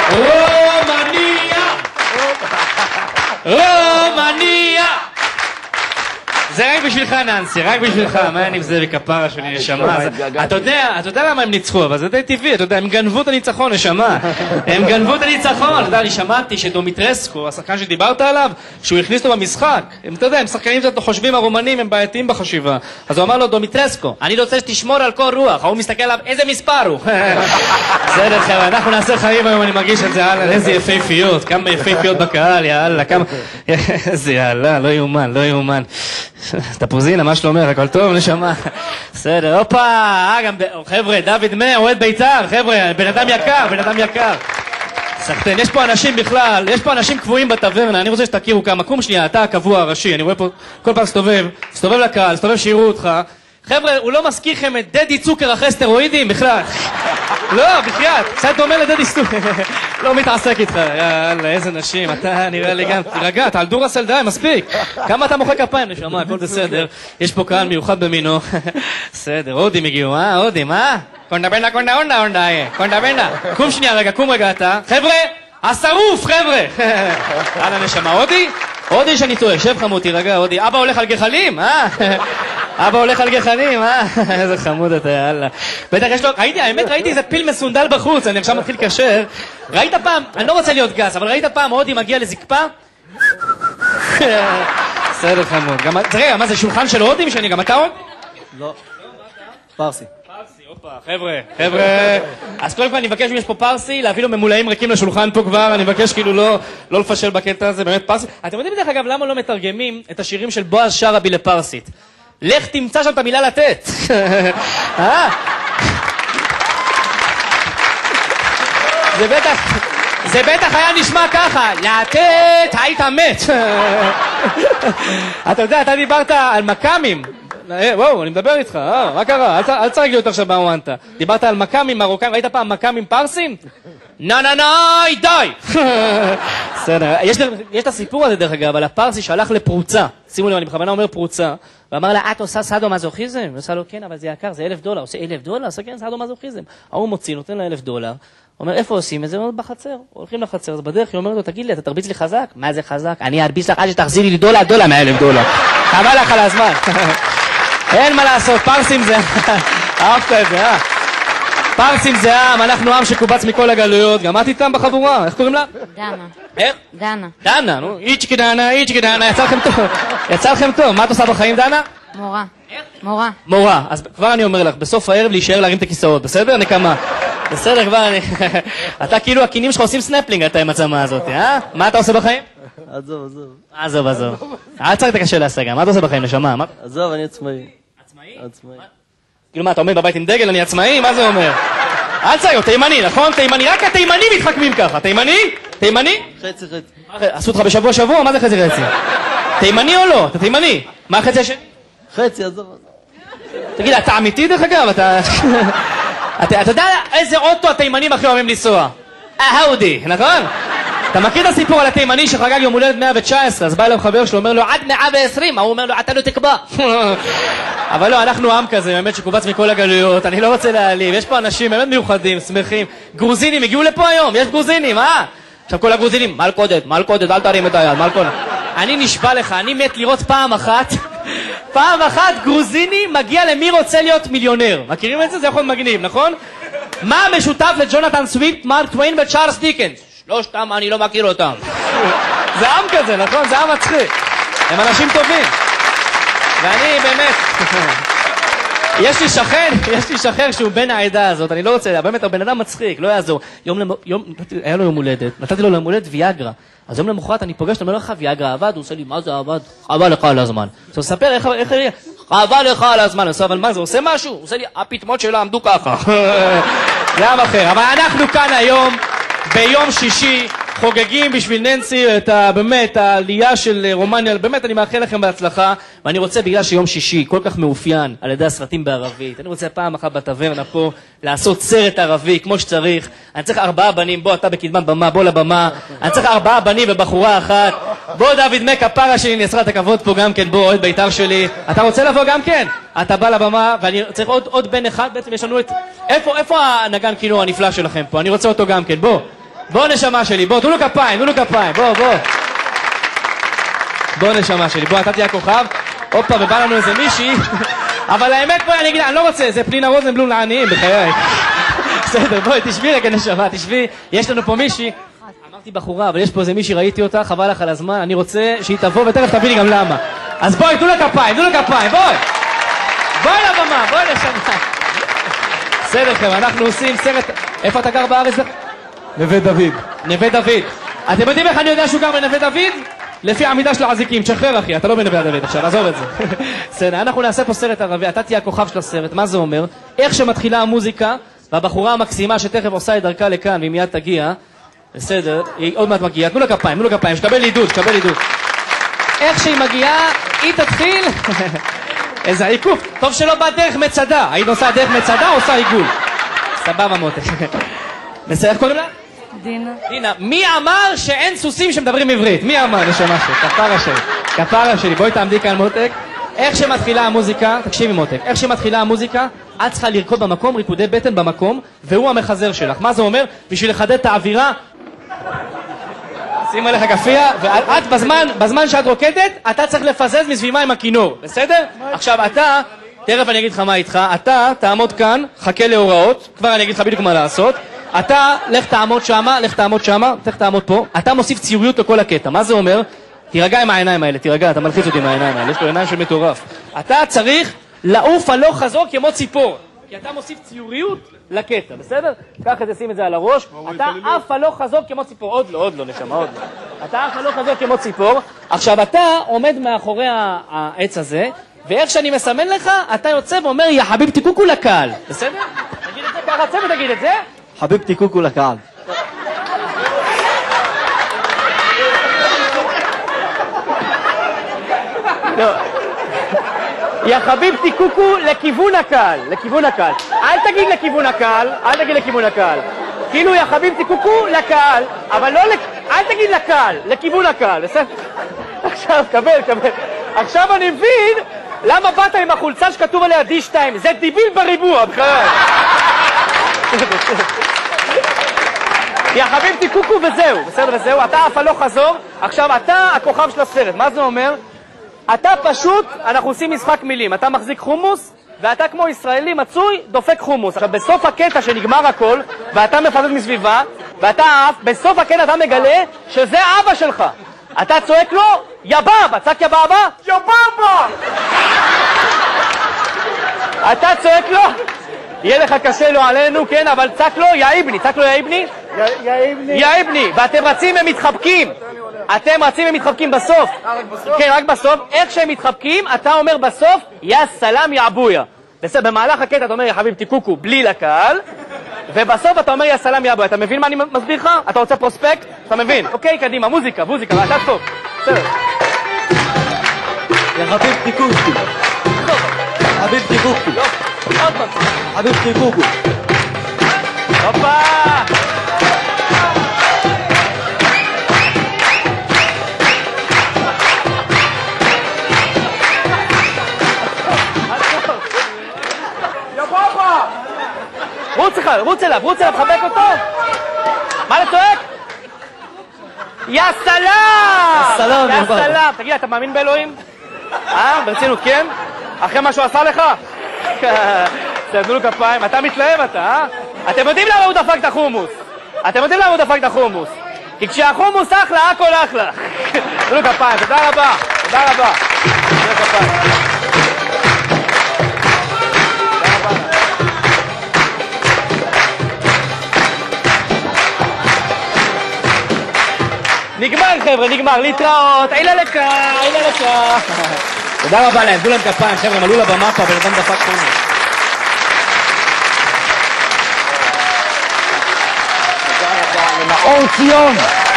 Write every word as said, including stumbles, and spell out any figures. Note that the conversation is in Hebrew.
רומניה! רומניה! זה רק בשבילך ננסי, רק בשבילך, מה אני עם זה בכפרה שלי נשמה? אתה יודע, אתה יודע למה הם ניצחו, אבל זה די טבעי, אתה יודע, הם גנבו את הניצחון, נשמה. הם גנבו את הניצחון, אתה יודע, אני שמעתי שדומיטרסקו, השחקן שדיברת עליו, שהוא הכניס אותו במשחק. אתה יודע, הם שחקנים שאתה חושבים, הרומנים, הם בעייתיים בחשיבה. אז הוא אמר לו, דומיטרסקו, אני רוצה שתשמור על כל רוח. הוא מסתכל עליו, איזה מספר הוא? בסדר, חבר'ה, אנחנו נעשה חיים היום, אני מרגיש את זה, יאללה, איזה יפהפיות, כמה יפהפיות בקהל, יאללה, כמה... איזה יאללה, לא יאומן, לא יאומן. תפוזינה, מה שלומך? הכל טוב, נשמה. בסדר, הופה, אה, גם, חבר'ה, דוד מה, אוהד בית"ר, חבר'ה, בן אדם יקר, בן אדם יקר. סחטן, יש פה אנשים בכלל, יש פה אנשים קבועים בטברנה, אני רוצה שתכירו כמה, קום שנייה, אתה הקבוע הראשי, אני רואה פה, כל פעם סתובב, סתובב לקהל, סתובב שיראו אותך. חבר'ה, הוא לא מזכיר לכם את דדי צוקר אחרי סטרואידים בכלל. לא, בחייאת, קצת דומה לדדי צוקר. לא מתעסק איתך, יאללה, איזה נשים, אתה נראה לי גם, תירגע, אתה על דורסל די, מספיק. כמה אתה מוחא כפיים, נשמה, הכל בסדר. יש פה קהל מיוחד במינו. בסדר, הודים הגיעו, אה, הודים, אה? קונדה בנה, קונדה הונדה, הונדה, קונדה בנה. קום שנייה רגע, קום רגע אתה. חבר'ה, השרוף, חבר'ה. הלאה נשמה, הודי? הודי שאני טועה, שב חמוד, תירגע, הודי. אבא הולך על גחלים, אה? אבא הולך על גחנים, אה? איזה חמוד אתה, יאללה. בטח יש לו, ראיתי, האמת, ראיתי איזה פיל מסונדל בחוץ, אני עכשיו מתחיל קשר. ראית פעם, אני לא רוצה להיות גס, אבל ראית פעם הודי מגיע לזקפה? בסדר חמוד. תראה, מה זה, שולחן של הודים שאני, גם אתה עוד? לא. פרסי. פרסי, הופה, חבר'ה, חבר'ה. אז קודם כל אני מבקש אם יש פה פרסי, להביא לו ממולאים ריקים לשולחן פה כבר, אני מבקש כאילו לא, לא לפשל בקטע הזה, באמת פרסי. אתם יודעים בדרך אגב למה לא מתרגמים את השירים של בועז שרעבי לפרסית? לך תמצא שם את המילה לתת. אה? זה בטח, זה בטח היה נשמע ככה, לתת היית מת. אתה יודע, אתה דיברת על מקאמים. וואו, אני מדבר איתך, אה, מה קרה? אל תצרג לי אותך עכשיו באוונטה. דיברת על מקאמים מרוקאים, ראית פעם מקאמים פרסים? נה נה נה, די! בסדר, יש את הסיפור הזה דרך אגב, על הפרסי שהלך לפרוצה. שימו לב, אני בכוונה אומר פרוצה. ואמר לה, את עושה סאדו מזוכיזם? ועושה לו, כן, אבל זה יקר, זה אלף דולר. עושה אלף דולר? עושה כן, סאדו מזוכיזם. ההוא מוציא, נותן לה אלף דולר. אומר, איפה עושים את זה? אומר, בחצר. הולכים לחצר, אז בדרך היא אומרת לו, תגיד לי, אתה תרביץ לי חזק? מה זה חזק? אני ארביץ לך עד שתחזירי לי דולר, דולר מאלף דולר. חבל לך על הזמן. אין מה לעשות, פרסים זה... אהבת את זה, אה? פרסים זה עם, אנחנו עם שקובץ מכל הגלויות. גם את איתם בחבורה, איך קוראים לה? דנה. איך? דנה. דנה, נו, איצ'קי דנה, איצ'קי דנה, יצא לכם טוב. יצא לכם טוב, מה את עושה בחיים, דנה? מורה. מורה. מורה, אז כבר אני אומר לך, בסוף הערב להישאר להרים את הכיסאות, בסדר? נקמה. בסדר, כבר אני... אתה כאילו, הקינים שלך עושים סנפלינג, אתה עם הצמה הזאת, אה? מה אתה עושה בחיים? עזוב, עזוב. עזוב, עזוב. אל צריך את הקשה להשגה, מה אתה עושה בחיים, נשמה? עזוב, אני עצמאי. עצמאי? עצמאי. כאילו מה, אתה עומד בבית עם דגל, אני עצמאי? מה זה אומר? אל צריך, תימני, נכון? תימני, רק התימנים מתחכמים ככה. תימני? תימני? חצי חצי. עשו אותך בשבוע שבוע? מה זה חצי חצי? תימני או לא? אתה תימני. מה החצי השני? חצי, עזוב. תגיד, אתה אמיתי דרך אגב? אתה... אתה יודע איזה אוטו התימנים הכי אוהבים לנסוע? ההאודי, נכון? אתה מכיר את הסיפור על התימני שחגג יום הולדת מאה ותשע עשרה, אז בא אליו חבר שלו, אומר לו עד מאה ועשרים, הוא אומר לו אתה לא תקבע. אבל לא, אנחנו עם כזה, באמת שקובץ מכל הגלויות, אני לא רוצה להעליב, יש פה אנשים באמת מיוחדים, שמחים, גרוזינים הגיעו לפה היום, יש גרוזינים, אה? עכשיו כל הגרוזינים, מלכודת, מלכודת, אל תרים את היד, מלכודת. אני נשבע לך, אני מת לראות פעם אחת, פעם אחת גרוזיני מגיע למי רוצה להיות מיליונר. מכירים את זה? זה יכול להיות מגניב, נכון? מה המשותף לג'ונתן סוויפט, מרק טוויין וצ'ארלס דיקנס? שלושתם אני לא מכיר אותם. זה עם כזה, נכון? זה עם מצחיק. הם אנשים טובים. ואני באמת... יש לי שכן, יש לי שכן שהוא בן העדה הזאת, אני לא רוצה, באמת, הוא בן אדם מצחיק, לא יעזור. יום, יום, היה לו יום הולדת, נתתי לו יום הולדת ויאגרה. אז יום למחרת אני פוגש, אני אומר לך, ויאגרה עבד, הוא עושה לי, מה זה עבד? חבל לך על הזמן. אז הוא מספר, איך, איך, איך, חבל לך על הזמן. אני עושה, אבל מה זה, עושה משהו? הוא עושה לי, הפתמות שלה עמדו ככה. זה עם אחר. אבל אנחנו כאן היום, ביום שישי, חוגגים בשביל ננסי את ה, באמת, העלייה של רומניה, באמת אני מאחל לכם בהצלחה, ואני רוצה בגלל שיום שישי כל כך מאופיין על ידי הסרטים בערבית, אני רוצה פעם אחת בטברנה פה לעשות סרט ערבי כמו שצריך, אני צריך ארבעה בנים, בוא אתה בקדמת במה, בוא לבמה, אני צריך ארבעה בנים ובחורה אחת, בוא דוד מק הפרה שלי, נעשרת הכבוד פה גם כן, בוא אוהד בית"ר שלי, אתה רוצה לבוא גם כן? אתה בא לבמה ואני צריך עוד, עוד בן אחד, בעצם יש לנו את, איפה, איפה הנגן כינור הנפלא שלכם פה? אני רוצה אותו גם כן, בוא. בוא נשמה שלי, בוא, תנו לו כפיים, תנו לו כפיים, בוא, בוא. בוא נשמה שלי, בוא, אתה תהיה הכוכב. הופה, ובא לנו איזה מישהי. אבל האמת, בואי, אני אגיד, אני לא רוצה, זה פנינה רוזנבלום לעניים, בחיי. בסדר, בואי, תשבי רגע נשמה, תשבי. יש לנו פה מישהי. אמרתי בחורה, אבל יש פה איזה מישהי, ראיתי אותה, חבל לך על הזמן, אני רוצה שהיא תבוא, ותכף תביא לי גם למה. אז בואי, תנו לה כפיים, תנו לה כפיים, בואי. בואי לבמה, בואי נשמה. בסדר, חבר'ה, אנחנו עושים סרט... איפה אתה גר בארץ? נווה דוד. נווה דוד. אתם יודעים איך אני יודע שהוא גר בנווה דוד? לפי העמידה של העזיקים, תשחרר אחי, אתה לא בנווה דוד עכשיו, עזוב את זה. בסדר, אנחנו נעשה פה סרט ערבי, אתה תהיה הכוכב של הסרט, מה זה אומר? איך שמתחילה המוזיקה, והבחורה המקסימה שתכף עושה את דרכה לכאן, והיא מיד תגיע, בסדר, היא עוד מעט מגיעה, תנו לה כפיים, תנו לה כפיים, שקבל עידוד, שקבל עידוד. איך שהיא מגיעה, היא תתחיל... איזה עיקוף, טוב שלא בא דרך מצדה, היית עושה דרך מצדה או עושה עיגול? סבבה מותק. בסדר, איך קוראים לה? דינה. דינה, מי אמר שאין סוסים שמדברים עברית? מי אמר? נשמה שלי, כפרה שלי, כפרה שלי, בואי תעמדי כאן מותק. איך שמתחילה המוזיקה, תקשיבי מותק, איך שמתחילה המוזיקה, את צריכה לרקוד במקום, ריקודי בטן במקום, והוא המחזר שלך. מה זה אומר? בשביל לחדד את האווירה, שים עליך כפייה, ואת בזמן, בזמן שאת רוקדת, אתה צריך לפזז מסביבה עם הכינור, בסדר? עכשיו אתה, תכף אני אגיד לך מה איתך, אתה תעמוד כאן, חכה להוראות, כבר אני אגיד לך בדיוק מה לעשות, אתה, לך תעמוד שמה, לך תעמוד שמה, לך תעמוד פה, אתה מוסיף ציוריות לכל הקטע, מה זה אומר? תירגע עם העיניים האלה, תירגע, אתה מלחיץ אותי עם העיניים האלה, יש לו עיניים של מטורף. אתה צריך לעוף הלוך חזור כמו ציפור, כי אתה מוסיף ציוריות לקטע, בסדר? ככה תשים את זה על הראש, אתה עף הלוך חזור כמו ציפור, עוד לא, עוד לא נשמה, עוד לא. אתה עף הלוך חזור כמו ציפור, עכשיו אתה עומד מאחורי העץ הזה, ואיך שאני מסמן לך, אתה יוצא ואומר, יא חביבתי קוקו לקהל, בסדר? תגיד את זה ככה, צא ותגיד את זה. חביבתי קוקו לקהל. לא. יא חביבתי קוקו לכיוון הקהל, לכיוון הקהל. אל תגיד לכיוון הקהל, אל תגיד לכיוון הקהל. כאילו יא חביבתי קוקו לקהל, אבל לא, אל תגיד לקהל, לכיוון הקהל, בסדר? עכשיו, קבל, קבל. עכשיו אני מבין למה באת עם החולצה שכתוב עליה די שתיים, זה דיביל בריבוע, בכלל. יא חביבתי קוקו וזהו, בסדר וזהו, אתה אף הלוך חזור, עכשיו אתה הכוכב של הסרט, מה זה אומר? אתה פשוט, אנחנו עושים משחק מילים, אתה מחזיק חומוס, ואתה כמו ישראלי מצוי, דופק חומוס. עכשיו בסוף הקטע שנגמר הכל, ואתה מפזז מסביבה, ואתה אף, בסוף הקטע אתה מגלה שזה אבא שלך. אתה צועק לו, יא בבא, צעק יא בבא, יא בבא! אתה צועק לו, יהיה לך קשה לו עלינו, כן, אבל צעק לו, יא איבני, צעק לו יא איבני, יא איבני. יא איבני, ואתם רצים הם מתחבקים. אתם רצים הם מתחבקים בסוף. כן, רק בסוף. איך שהם מתחבקים, אתה אומר בסוף, יא סלאם יא אבויה. בסדר, במהלך הקטע אתה אומר יא חביבתי קוקו בלי לקהל, ובסוף אתה אומר יא סלאם יא אבויה. אתה מבין מה אני מסביר לך? אתה רוצה פרוספקט? אתה מבין? אוקיי, קדימה, מוזיקה, מוזיקה, אתה טוב. בסדר. יא חביבתי קוקו. חביבתי קוקו. עוד פעם. חביבתי קוקו. הופה! רוץ לך, רוץ אליו, רוץ אליו, חבק אותו. מה אתה צועק? יא סלאם! סלאם, יא סלאם. תגיד, אתה מאמין באלוהים? אה? ברצינות, כן? אחרי מה שהוא עשה לך? תנו לו כפיים, אתה מתלהב אתה, אה? אתם יודעים למה הוא דפק את החומוס? אתם יודעים למה הוא דפק את החומוס? כי כשהחומוס אחלה, הכל אחלה. תנו לו כפיים, תודה רבה, תודה רבה. תנו לו כפיים. נגמר חבר'ה, נגמר, להתראות, אילה לקה, אילה לקה. תודה רבה להם, תנו להם כפיים, חבר'ה, הם עלו לבמה פה, הבן אדם דפק חומוס. מאור ציון.